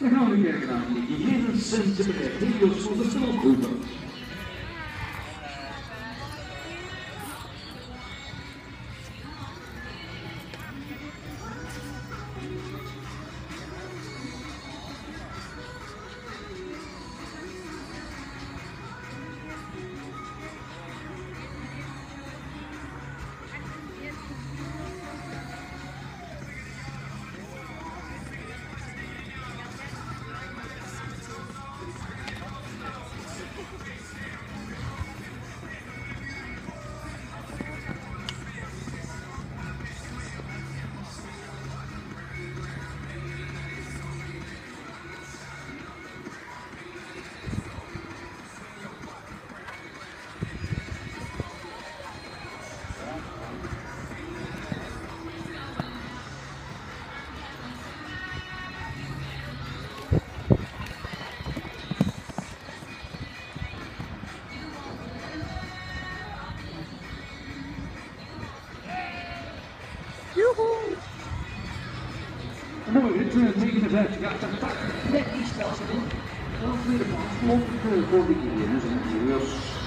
Dan gaan we kijken naar de Herensen Helios van de Stelgroepen. Mooi, dit 59 gaat de tak net iets sneller. Dan tweede plaats, voor de Indiërs.